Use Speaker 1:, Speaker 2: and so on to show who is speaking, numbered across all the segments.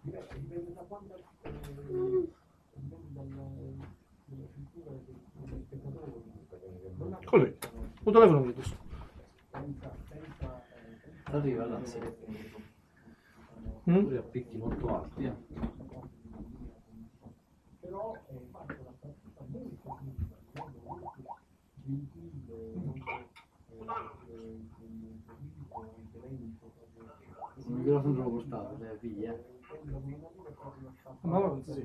Speaker 1: Così, un telefono vedo.
Speaker 2: Arriva là, sì. Pure a picchi molto alti, Il microfono ce l'ho portato, le figlie.
Speaker 1: Ma non sì.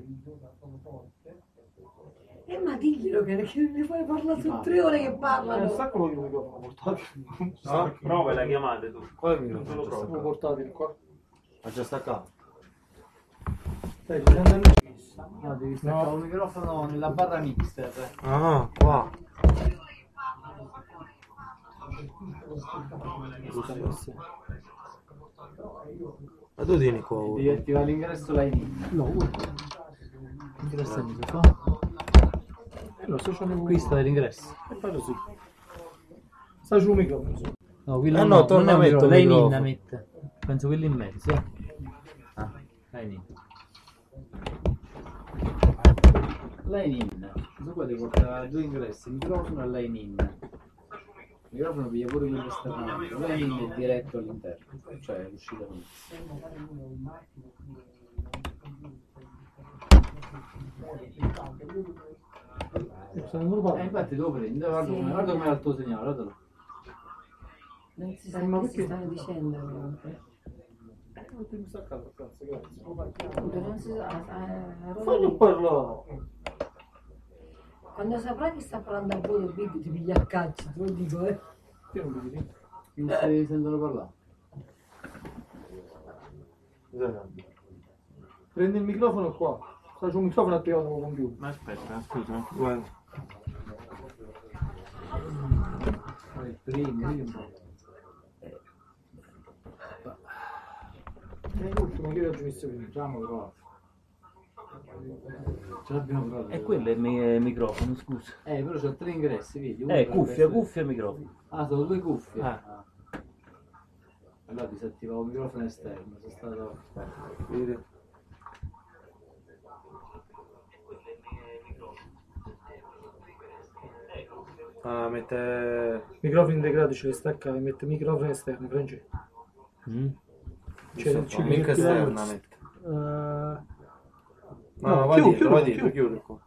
Speaker 3: Ma diglielo che ne fai parlare su 3 ore che parlano.
Speaker 1: Staccalo il microfono portatile.
Speaker 4: No? Prova la chiamate tu.
Speaker 2: Qual è il microfono?
Speaker 1: Staccalo portatile qua.
Speaker 2: Ha già staccato?
Speaker 1: Dai, prendere.
Speaker 2: No, devi staccare il microfono nella barra mixer.
Speaker 1: Ah, qua. Ma tu tieni qua.
Speaker 2: Devi attivare l'ingresso line-in.
Speaker 1: No,
Speaker 2: L'ingresso è messo qua.
Speaker 1: lo sto facendo
Speaker 2: Qui sta l'ingresso.
Speaker 1: E fai così. Stai sul microfono.
Speaker 2: No, quello
Speaker 1: no,
Speaker 2: no,
Speaker 1: torna
Speaker 2: non
Speaker 1: a
Speaker 2: è
Speaker 1: metto il
Speaker 2: line-in
Speaker 1: microfono.
Speaker 2: mette. Penso quello in mezzo. Ah, line-in. Line-in. Questo qua devi portare 2 ingressi, il microfono e line-in. Il microfono piglia pure quello esternamente. Line-in è diretto all'interno, cioè l'uscita non infatti devo prendere, guarda come è il tuo segnale, guardalo.
Speaker 3: Non si sa che si stanno dicendo.
Speaker 1: Non ti mi staccato, cazzo, grazie.
Speaker 3: Non si sa.
Speaker 1: Fallo parlare.
Speaker 3: Quando saprai che sta parlando a voi, Big ti piglia a calcio, te lo dico,
Speaker 1: Io non mi dico.
Speaker 2: Non stai sentendo parlare?
Speaker 1: Prendi il microfono qua. Stai sul microfono attivato con il computer.
Speaker 4: Ma aspetta, scusa, guarda.
Speaker 2: Il primo.
Speaker 1: L'ultimo che io oggi ho visto prima.
Speaker 2: Ce l'abbiamo provato.
Speaker 4: E quello è il microfono, scusa.
Speaker 2: Però c'ho 3 ingressi, vedi? Uno
Speaker 4: Cuffia e microfono.
Speaker 2: Ah, sono 2 cuffie.
Speaker 4: Ah.
Speaker 2: Allora disattivavo il microfono esterno, sono stato...
Speaker 4: Vedi? Ah, mette...
Speaker 1: Microfono integrato ce li stacca e mette microfono esterno, Francesco.
Speaker 4: Mica esterna mette.
Speaker 1: No,
Speaker 4: No, va dietro, chiude qua.